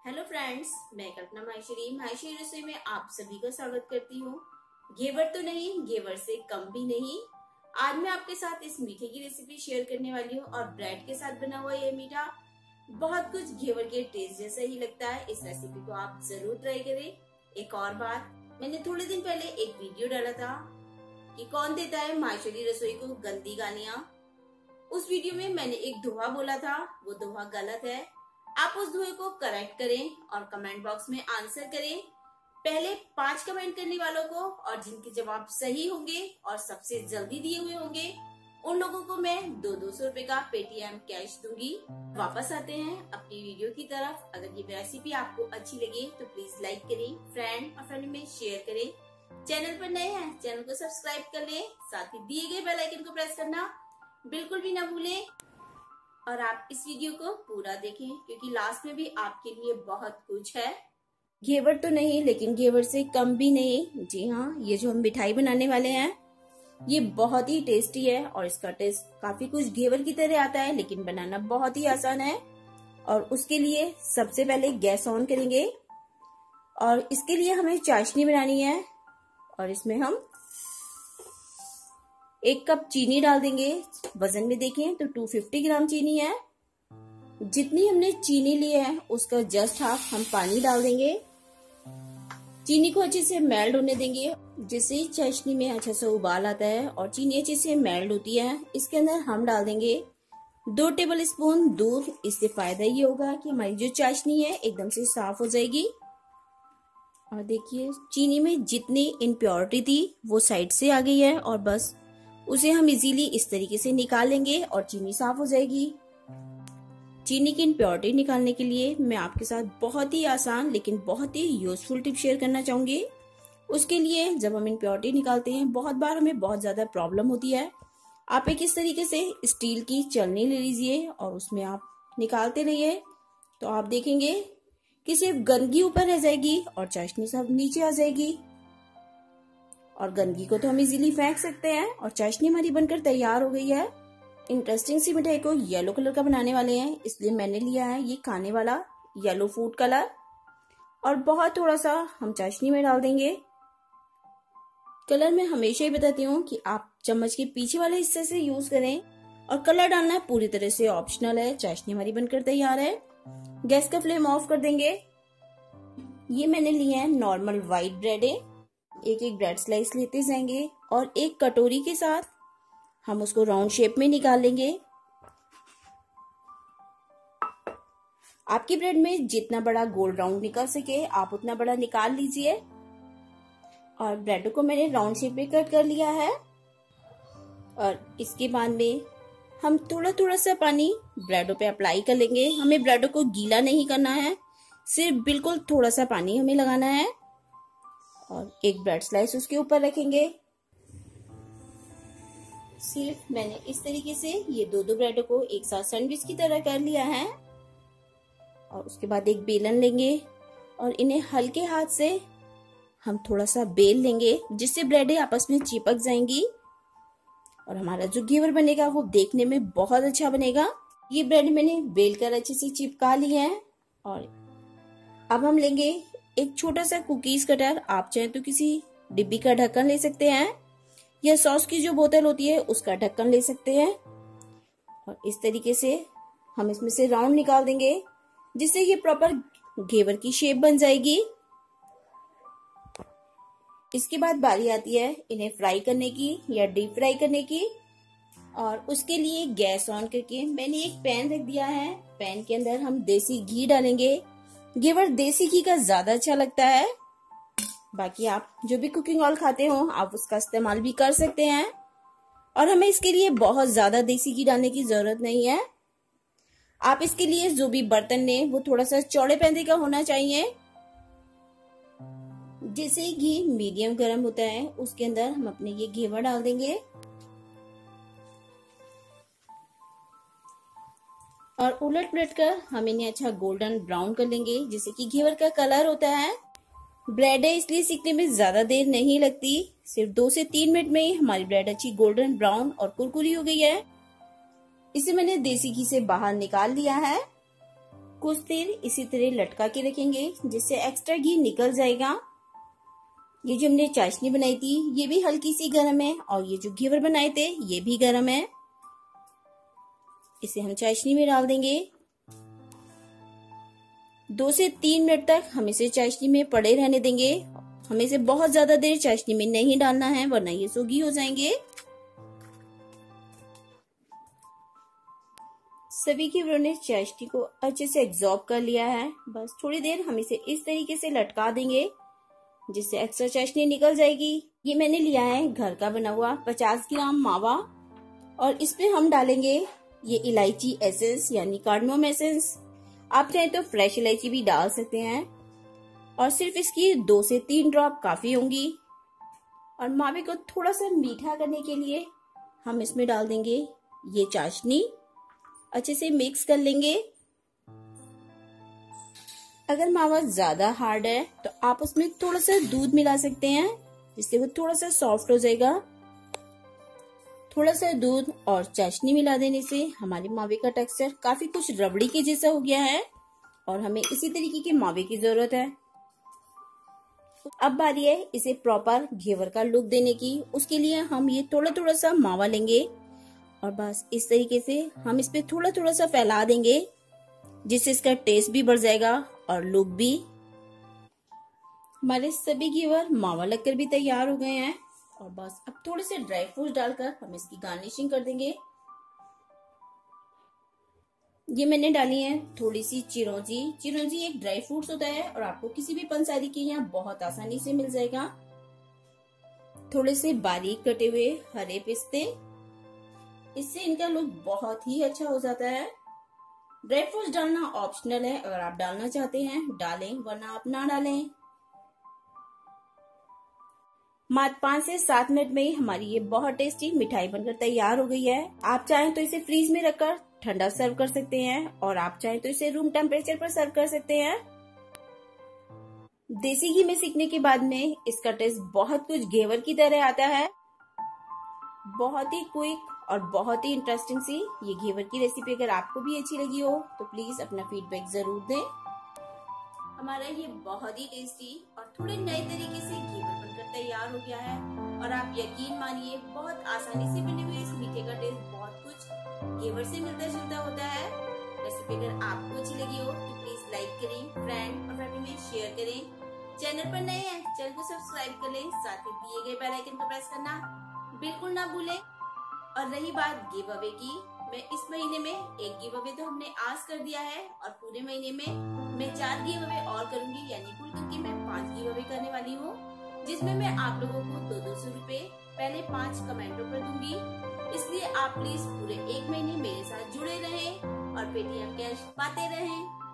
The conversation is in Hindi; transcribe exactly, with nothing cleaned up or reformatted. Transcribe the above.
हेलो फ्रेंड्स, मैं कल्पना माहेश्वरी माहेश्वरी रसोई में आप सभी का स्वागत करती हूँ। घेवर तो नहीं, घेवर से कम भी नहीं। आज मैं आपके साथ इस मीठे की रेसिपी शेयर करने वाली हूँ और ब्रेड के साथ बना हुआ ये मीठा बहुत कुछ घेवर के टेस्ट जैसा ही लगता है। इस रेसिपी को आप जरूर ट्राई करें। एक और बात, मैंने थोड़े दिन पहले एक वीडियो डाला था कि कौन देता है माहेश्वरी रसोई को गंदी गालियाँ। उस वीडियो में मैंने एक दोहा बोला था, वो दोहा गलत है। आप उस दोहे को करेक्ट करें और कमेंट बॉक्स में आंसर करें। पहले पांच कमेंट करने वालों को और जिनके जवाब सही होंगे और सबसे जल्दी दिए हुए होंगे उन लोगों को मैं दो दो सौ रुपए का पेटीएम कैश दूंगी। वापस आते हैं अपनी वीडियो की तरफ। अगर ये रेसिपी आपको अच्छी लगे तो प्लीज लाइक करें, फ्रेंड और फैमिली में शेयर करें। चैनल पर नए हैं चैनल को सब्सक्राइब कर लें, साथ ही दिए गए बेल आइकन को प्रेस करना बिल्कुल भी ना भूलें। और आप इस वीडियो को पूरा देखें क्योंकि लास्ट में भी आपके लिए बहुत कुछ है। घेवर तो नहीं लेकिन घेवर से कम भी नहीं। जी हाँ, ये जो हम मिठाई बनाने वाले हैं ये बहुत ही टेस्टी है और इसका टेस्ट काफी कुछ घेवर की तरह आता है, लेकिन बनाना बहुत ही आसान है। और उसके लिए सबसे पहले गैस ऑन करेंगे और इसके लिए हमें चाशनी बनानी है और इसमें हम एक कप चीनी डाल देंगे। वजन में देखें तो दो सौ पचास ग्राम चीनी है। जितनी हमने चीनी ली है उसका जस्ट हाफ हम पानी डाल देंगे। चीनी को अच्छे से मेल्ट होने देंगे। जिससे चाशनी में अच्छा सा उबाल आता है और चीनी अच्छे से मेल्ट होती है, इसके अंदर हम डाल देंगे दो टेबल स्पून दूध। इससे फायदा ये होगा कि हमारी जो चाशनी है एकदम से साफ हो जाएगी। और देखिए चीनी में जितनी इम्प्योरिटी थी वो साइड से आ गई है और बस उसे हम इजीली इस तरीके से निकाल लेंगे और चीनी साफ हो जाएगी। चीनी की इम्प्योरिटी निकालने के लिए मैं आपके साथ बहुत ही आसान लेकिन बहुत ही यूजफुल टिप शेयर करना चाहूंगी। उसके लिए जब हम इम्प्योरिटी निकालते हैं बहुत बार हमें बहुत ज्यादा प्रॉब्लम होती है। आप एक इस तरीके से स्टील की चलनी ले लीजिए और उसमें आप निकालते रहिए तो आप देखेंगे कि सिर्फ गंदगी ऊपर रह जाएगी और चाशनी सब नीचे आ जाएगी। और गंदगी को तो हम इजीली फेंक सकते हैं और चाशनी हमारी बनकर तैयार हो गई है। इंटरेस्टिंग सी मिठाई को येलो कलर का बनाने वाले हैं, इसलिए मैंने लिया है ये खाने वाला येलो फूड कलर और बहुत थोड़ा सा हम चाशनी में डाल देंगे। कलर मैं हमेशा ही बताती हूँ कि आप चम्मच के पीछे वाले हिस्से से यूज करें और कलर डालना पूरी तरह से ऑप्शनल है। चाशनी हमारी बनकर तैयार है। गैस का फ्लेम ऑफ कर देंगे। ये मैंने लिया है नॉर्मल व्हाइट ब्रेड है। एक एक ब्रेड स्लाइस लेते जाएंगे और एक कटोरी के साथ हम उसको राउंड शेप में निकाल लेंगे। आपकी ब्रेड में जितना बड़ा गोल राउंड निकल सके आप उतना बड़ा निकाल लीजिए। और ब्रेड को मैंने राउंड शेप में कट कर लिया है। और इसके बाद में हम थोड़ा थोड़ा सा पानी ब्रेडों पे अप्लाई कर लेंगे। हमें ब्रेडों को गीला नहीं करना है, सिर्फ बिल्कुल थोड़ा सा पानी हमें लगाना है। और एक ब्रेड स्लाइस उसके ऊपर रखेंगे। सिर्फ मैंने इस तरीके से ये दो दो ब्रेडों को एक साथ सैंडविच की तरह कर लिया है। और उसके बाद एक बेलन लेंगे और इन्हें हल्के हाथ से हम थोड़ा सा बेल लेंगे जिससे ब्रेडें आपस में चिपक जाएंगी और हमारा जो घेवर बनेगा वो देखने में बहुत अच्छा बनेगा। ये ब्रेड मैंने बेल कर अच्छे से चिपका लिया है। और अब हम लेंगे एक छोटा सा कुकीज कटर। आप चाहे तो किसी डिब्बी का ढक्कन ले सकते हैं या सॉस की जो बोतल होती है उसका ढक्कन ले सकते हैं। और इस तरीके से हम इसमें से राउंड निकाल देंगे जिससे ये प्रॉपर घेवर की शेप बन जाएगी। इसके बाद बारी आती है इन्हें फ्राई करने की या डीप फ्राई करने की। और उसके लिए गैस ऑन करके मैंने एक पैन रख दिया है। पैन के अंदर हम देसी घी डालेंगे। घेवर देसी घी का ज्यादा अच्छा लगता है। बाकी आप जो भी कुकिंग ऑयल खाते हो आप उसका इस्तेमाल भी कर सकते हैं। और हमें इसके लिए बहुत ज्यादा देसी घी डालने की जरूरत नहीं है। आप इसके लिए जो भी बर्तन लें वो थोड़ा सा चौड़े पैंदे का होना चाहिए। जैसे घी मीडियम गर्म होता है उसके अंदर हम अपने ये घेवर डाल देंगे और उलट पलट कर हम इन्हें अच्छा गोल्डन ब्राउन कर लेंगे जिससे कि घेवर का कलर होता है। ब्रेड है इसलिए सीखने में ज्यादा देर नहीं लगती, सिर्फ दो से तीन मिनट में ही हमारी ब्रेड अच्छी गोल्डन ब्राउन और कुरकुरी हो गई है। इसे मैंने देसी घी से बाहर निकाल लिया है। कुछ देर इसी तरह लटका के रखेंगे जिससे एक्स्ट्रा घी निकल जाएगा। ये जो हमने चाशनी बनाई थी ये भी हल्की सी गर्म है और ये जो घेवर बनाए थे ये भी गर्म है। इसे हम चाशनी में डाल देंगे। दो से तीन मिनट तक हम इसे चाशनी में पड़े रहने देंगे। हमें इसे बहुत ज्यादा देर चाशनी में नहीं डालना है वरना ये सोगी हो जाएंगे। सभी घेवरों ने चाशनी को अच्छे से एब्जॉर्ब कर लिया है। बस थोड़ी देर हम इसे इस तरीके से लटका देंगे जिससे एक्स्ट्रा चाशनी निकल जाएगी। ये मैंने लिया है घर का बना हुआ पचास ग्राम मावा और इसमें हम डालेंगे ये इलायची एसेंस यानी कार्डमम एसेंस। आप चाहें तो फ्रेश इलायची भी डाल सकते हैं और सिर्फ इसकी दो से तीन ड्रॉप काफी होंगी। और मावे को थोड़ा सा मीठा करने के लिए हम इसमें डाल देंगे ये चाशनी। अच्छे से मिक्स कर लेंगे। अगर मावा ज्यादा हार्ड है तो आप उसमें थोड़ा सा दूध मिला सकते हैं जिससे वो थोड़ा सा सॉफ्ट हो जाएगा। थोड़ा सा दूध और चाशनी मिला देने से हमारे मावे का टेक्सचर काफी कुछ रबड़ी के जैसा हो गया है और हमें इसी तरीके के मावे की जरूरत है। अब बारी है इसे प्रॉपर घेवर का लुक देने की। उसके लिए हम ये थोड़ा थोड़ा सा मावा लेंगे और बस इस तरीके से हम इस पे थोड़ा थोड़ा सा फैला देंगे जिससे इसका टेस्ट भी बढ़ जाएगा और लुक भी। हमारे सभी घेवर मावा लगकर भी तैयार हो गए हैं और बस अब थोड़े से ड्राई फ्रूट्स डालकर हम इसकी गार्निशिंग कर देंगे। ये मैंने डाली है थोड़ी सी चिरौंजी। चिरौंजी एक ड्राई फ्रूट्स होता है और आपको किसी भी पंसारी के यहाँ बहुत आसानी से मिल जाएगा। थोड़े से बारीक कटे हुए हरे पिस्ते, इससे इनका लुक बहुत ही अच्छा हो जाता है। ड्राई फ्रूट्स डालना ऑप्शनल है, अगर आप डालना चाहते हैं डालें वरना आप ना डालें। मात्र पाँच से सात मिनट में ही हमारी ये बहुत टेस्टी मिठाई बनकर तैयार हो गई है। आप चाहें तो इसे फ्रीज में रखकर ठंडा सर्व कर सकते हैं और आप चाहें तो इसे रूम टेम्परेचर पर सर्व कर सकते हैं। देसी घी में सीखने के बाद में इसका टेस्ट बहुत कुछ घेवर की तरह आता है। बहुत ही क्विक और बहुत ही इंटरेस्टिंग सी ये घेवर की रेसिपी अगर आपको भी अच्छी लगी हो तो प्लीज अपना फीडबैक जरूर दें। हमारा ये बहुत ही टेस्टी और थोड़े नए तरीके से घेवर बनकर तैयार हो गया है और आप यकीन मानिए बहुत आसानी से बने हुए इस मीठे का टेस्ट बहुत कुछ घेवर से मिलता जुलता होता है। रेसिपी अगर आपको अच्छी लगी हो तो प्लीज लाइक करें, फ्रेंड और फैमिली में शेयर करें। चैनल पर नए हैं चैनल को सब्सक्राइब कर लें, साथ ही दिए गए बेल आइकन को प्रेस करना बिल्कुल ना भूलें। और रही बात गिव अवे की, मैं इस महीने में एक गिव अवे तो हमने आज कर दिया है और पूरे महीने में मैं चार गिव अवे और करूंगी, यानी कुल करके मैं पांच गिव अवे करने वाली हूँ, जिसमें मैं आप लोगों को दो दो सौ रूपए पहले पांच कमेंटों पर दूंगी। इसलिए आप प्लीज पूरे एक महीने मेरे साथ जुड़े रहें और पेटीएम कैश पाते रहें।